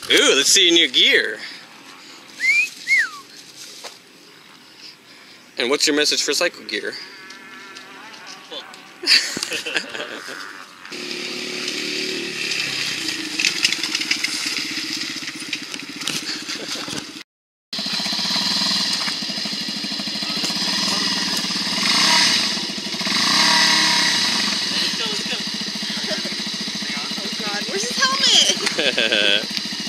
Ooh, let's see your new gear. And what's your message for cycle gear? Oh God, where's his helmet?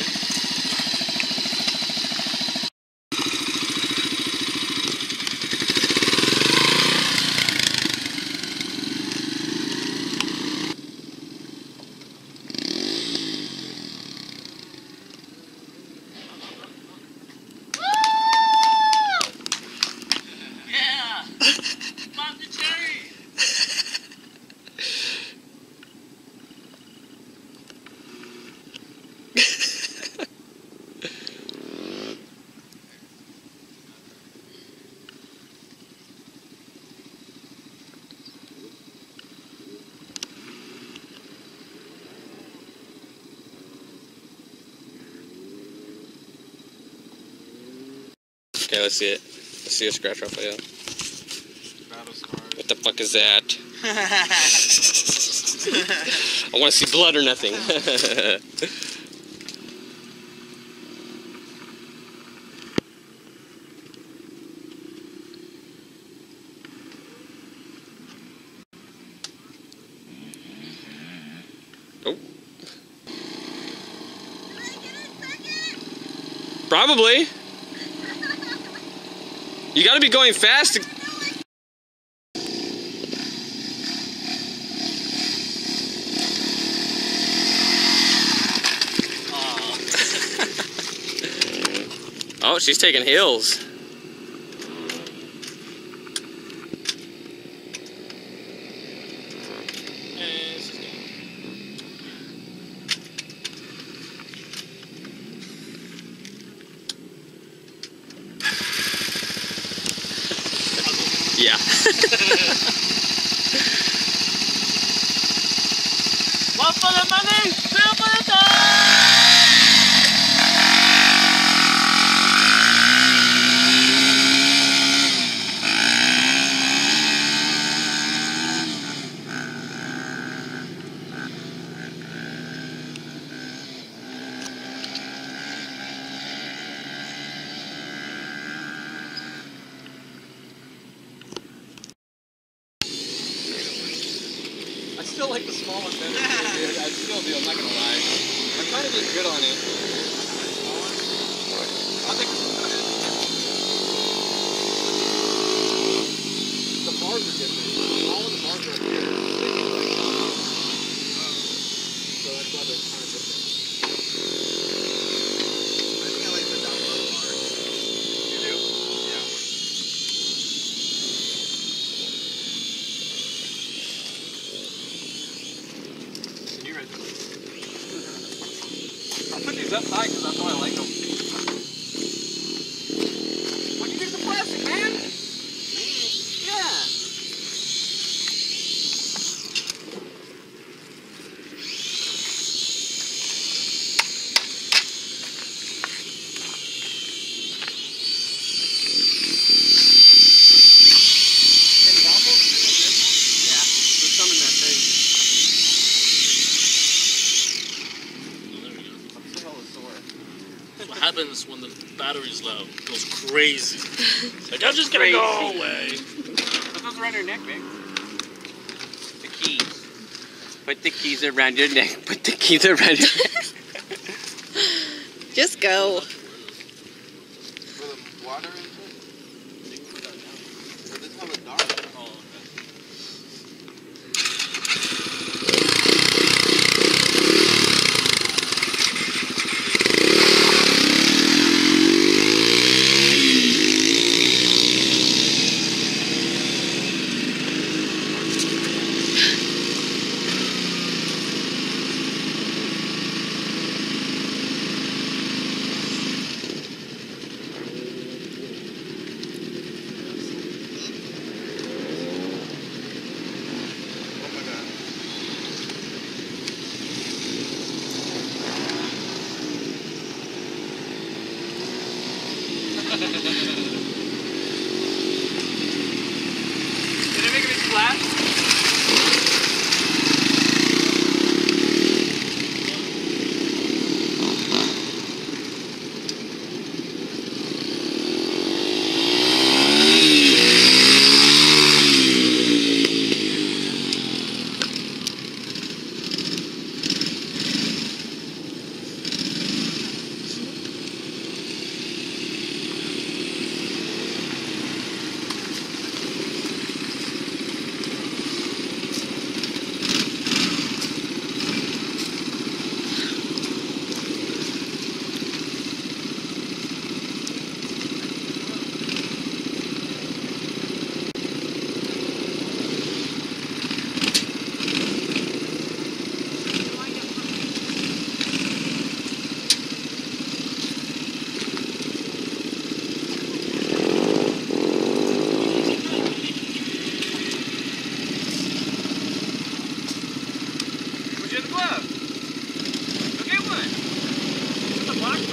Okay, let's see it. Let's see a scratch off layout. What the fuck is that? I want to see blood or nothing. Oh. Probably. You gotta be going fast to... Oh, she's taking hills. Yeah. One for the money, two for the time. I still like the small one better, dude. I still do, I'm not gonna lie. I'm trying to get good on it. I think the bars are different. All of the bars are up here. So that's why they're kind of different. I think I like the down low bars. You do? Yeah. I'll put these up high because that's why I like them. What'd you do for plastic, man? Yeah. Any waffles? Yeah, there's some in that thing. What happens when the battery's low? It goes crazy. Like, I'm just gonna go away. Put those around your neck, babe. The keys. Put the keys around your neck. Put the keys around your neck. Just go. For the water and shit? But this one was dark. Oh, okay.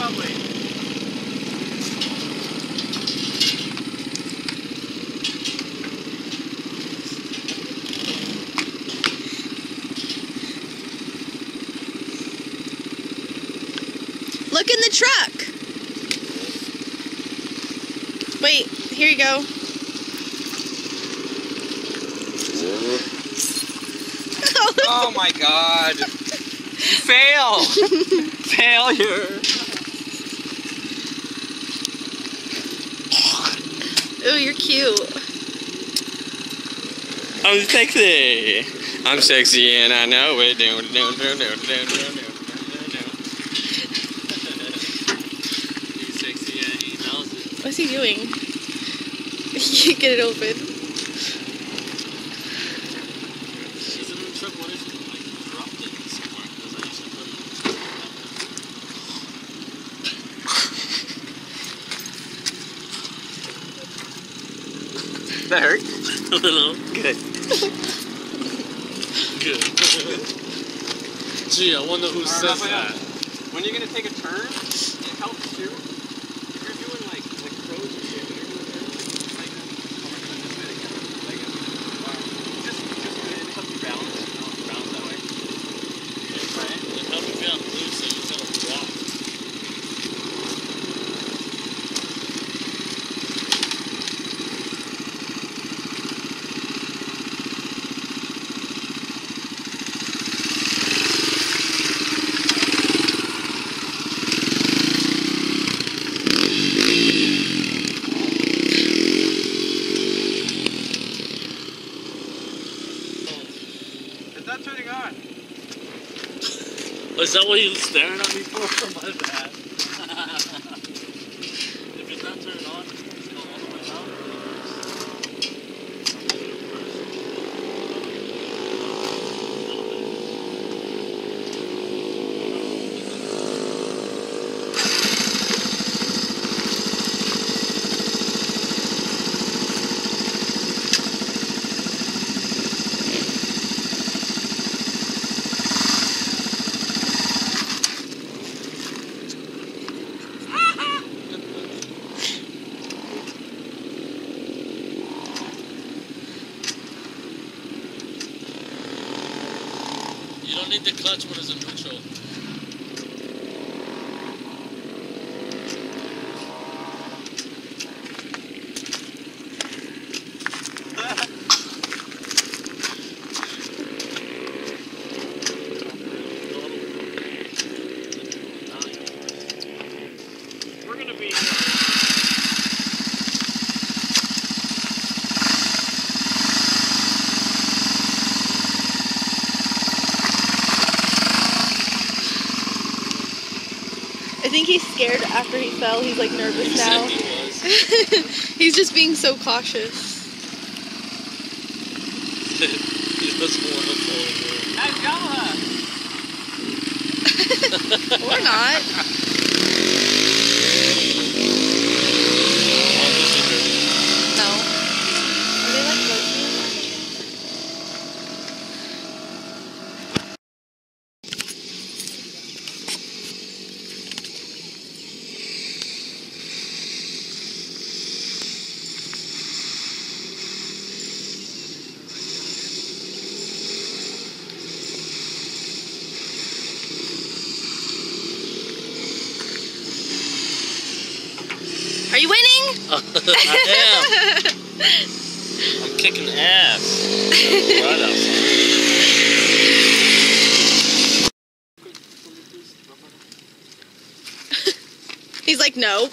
probably. Look in the truck. Wait, here you go. Oh my god. Fail. Failure. Ooh, you're cute. I'm sexy. I'm sexy and I know it. He's sexy and he knows it. What's he doing? You get it open. She's in the truck. What is it? Like, dropped it somewhere. Because I used to put it That hurt? a little. Good. Good. Gee, I wonder who says that. When you're gonna take a turn, it helps too. If you're doing like pros and shit, when you're doing turns, like, oh my god, this way again. Like, just it helps you balance. You know, balance that way. Right? It helped me feel loose, so you kind of drop. It's not turning on. Is that what you were staring at me for? My bad. If it's not turned on, it's going all the way out. You don't need the clutch when it's in neutral. We're gonna be. I think he's scared after he fell. He's like nervous You now. said he was. He's just being so cautious. He doesn't want to fall over. Or not. No. Are they like roasting? Are you winning? I am. I'm kicking ass. Right outside. He's like, no.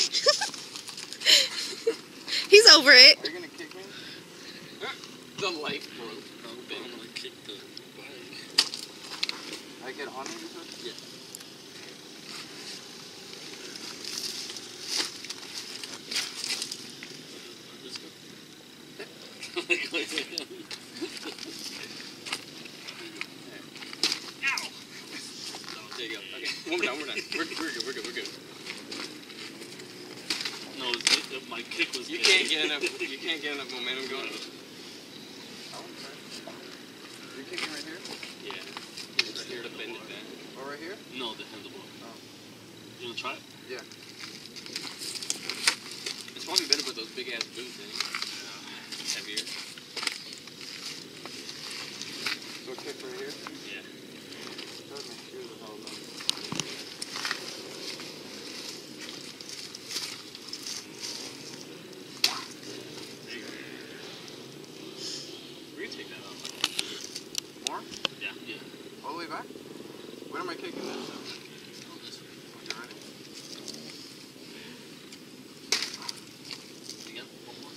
He's over it. Are you gonna kick me? The light broke. I'm gonna kick the bike. I get on it? Yeah. Let's go. Ow! There you go. Okay, we're done. We're good. We're good. No, my kick was. You can't get enough. You can't get enough momentum going. You're kicking right here? Yeah. Just right here to bend it back. Or right here? No, the handlebar. Oh. You gonna try it? Yeah. It's probably better with those big ass boots in. Yeah. Heavier. So kick right here? Yeah. Those my shoes are all done. There you go. We can take that off. More? Yeah. Yeah. All the way back? When am I kicking this? Oh, this way. Okay, ready? You got one more?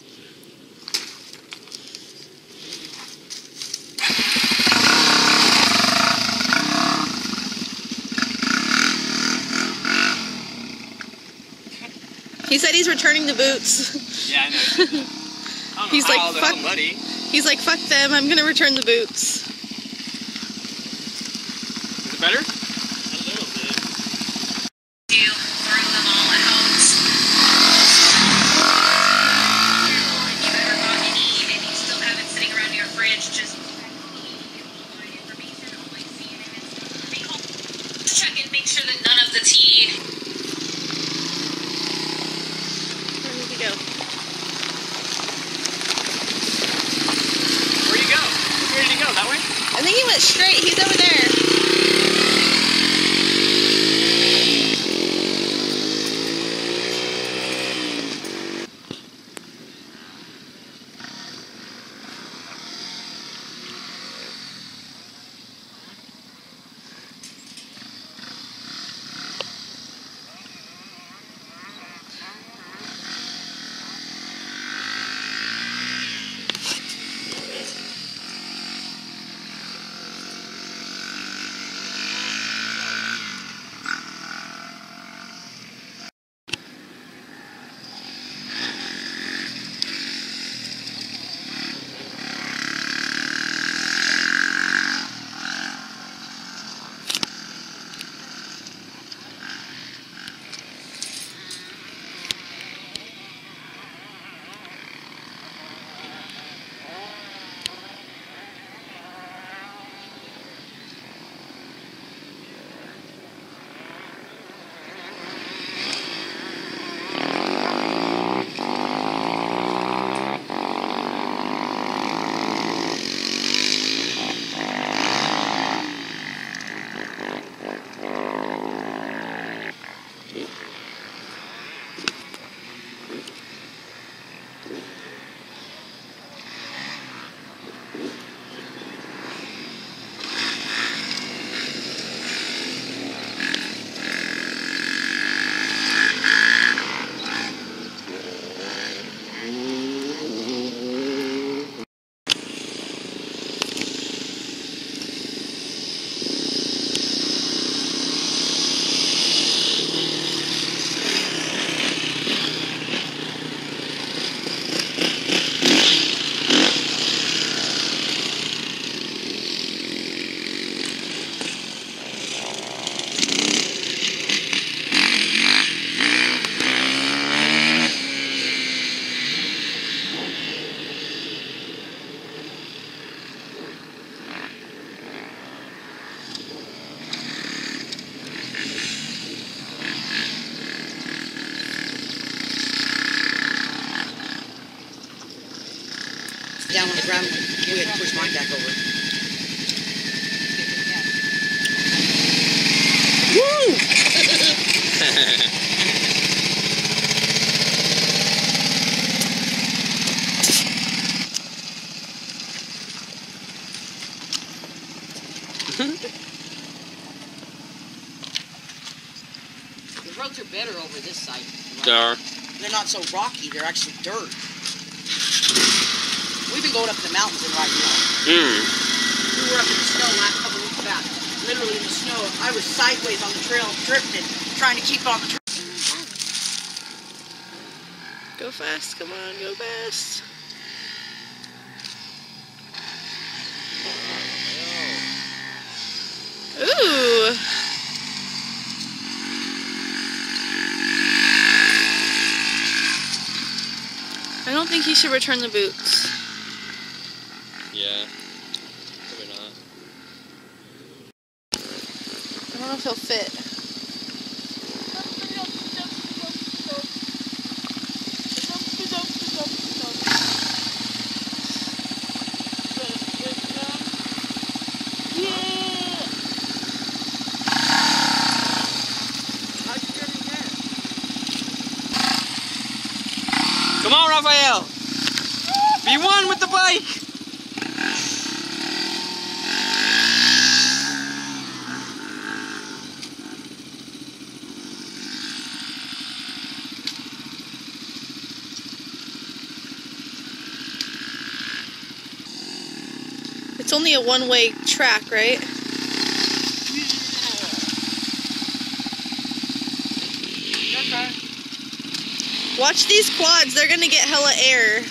He said he's returning the boots. Yeah, I know. I don't He's know like, how, they're fuck- all muddy. He's like, fuck them, I'm gonna return the boots. Is it better? A little bit. You throw them all out. If you've ever gotten any and you still have it sitting around your fridge, just information on like CNN and stuff. Just check and make sure that none of the tea. Where did he go? Where'd he go? Where did he go? That way? I think he went straight. He's over there. Down on the ground, we had to push mine back over. The roads are better over this side. They are. They're not so rocky, they're actually dirt. We've been going up to the mountains and riding now. We were up in the snow last couple weeks back. Literally in the snow. I was sideways on the trail, drifting, trying to keep on the trail. Go fast, come on, go fast. Ooh. I don't think he should return the boots. Yeah. Probably not. I don't know if he'll fit. Raphael. Be one with the bike. It's only a one-way track, right? Okay. Watch these quads, they're gonna get hella air.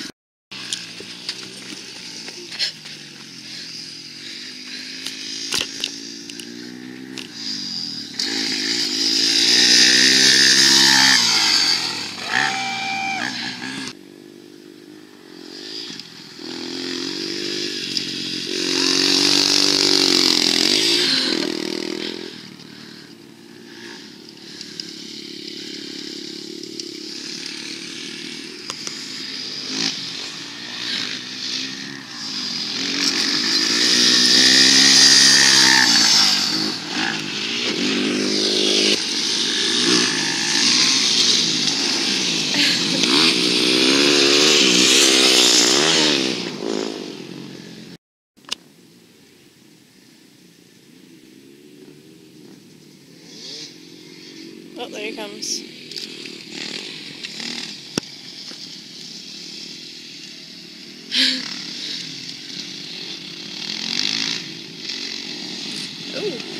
Oh, there he comes. Ooh.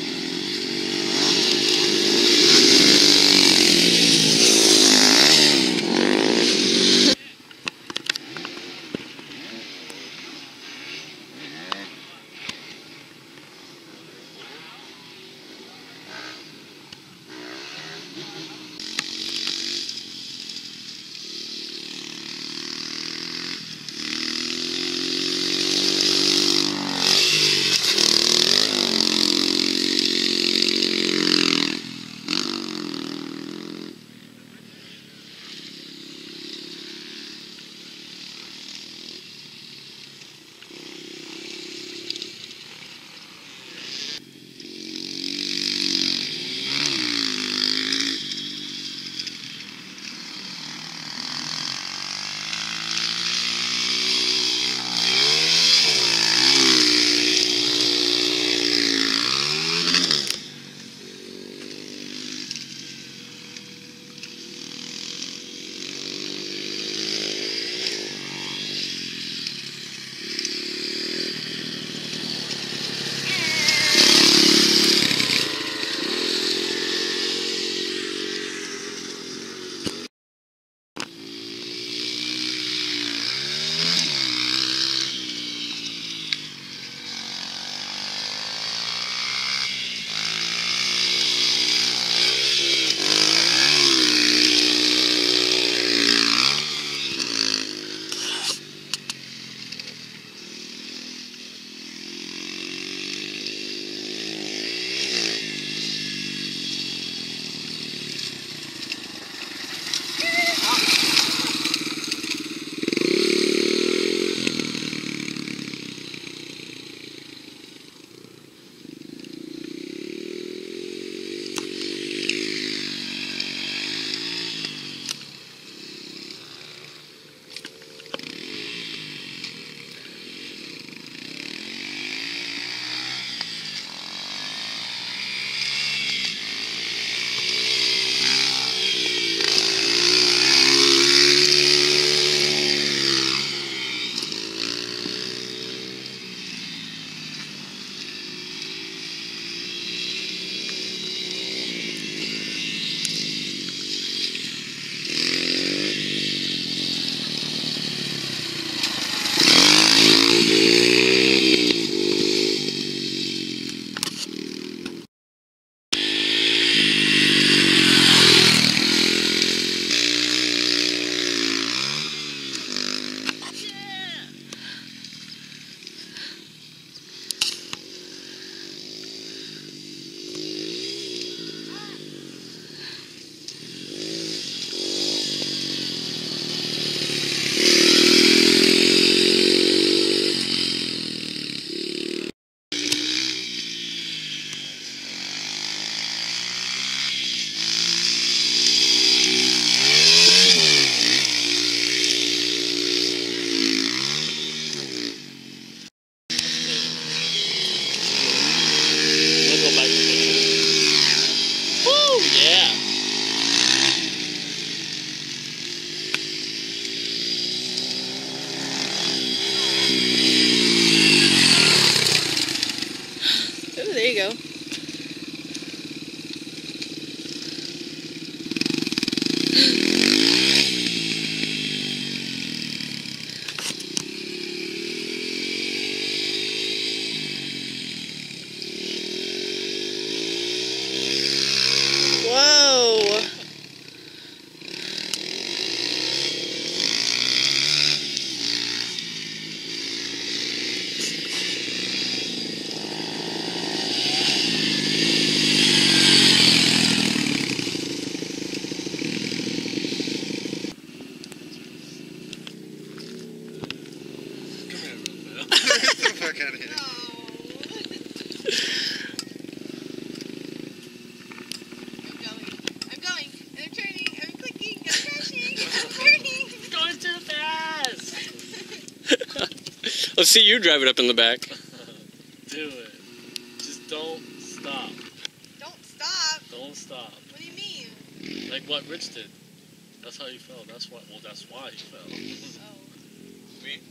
Let's see you drive it up in the back. Do it. Just don't stop. Don't stop. Don't stop. What do you mean? Like what Rich did. That's how you fell. That's why. Well, that's why you fell. Oh. Me?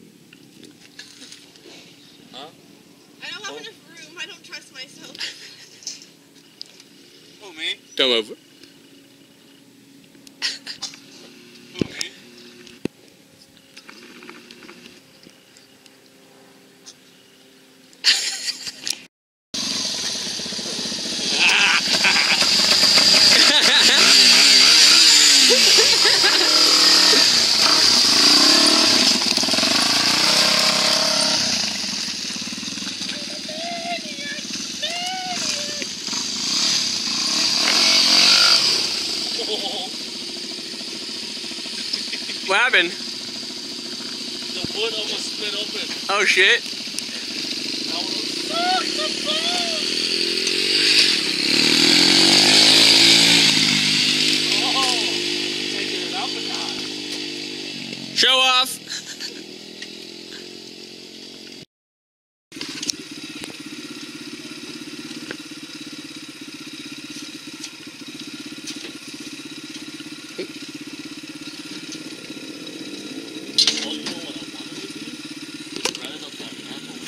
Huh? I don't have enough room. I don't trust myself. Who, me? Don't move. Who, me? What happened? The wood almost split open. Oh shit. I was taking it out the notch. Show off. Oh, you know what I wanted to do? Rather than that apple.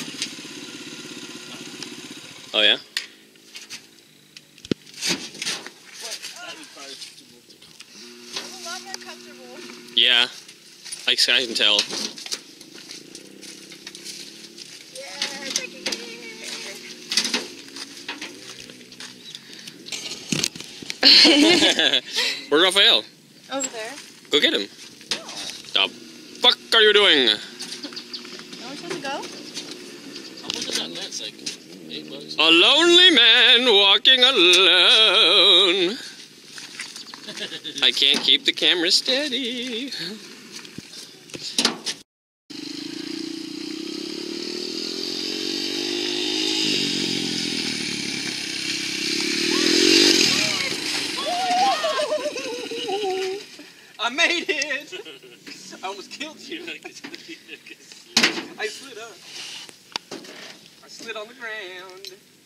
Oh yeah. That requires to move the car. It's a lot more comfortable. Yeah. I can tell. Yeah, it's like Where's Raphael? over there. Go get him. The fuck are you doing? No one's supposed to go? How much is that lens? Like $8? A lonely man walking alone. I can't keep the camera steady. I made it! I almost killed you. I slid up. I slid on the ground.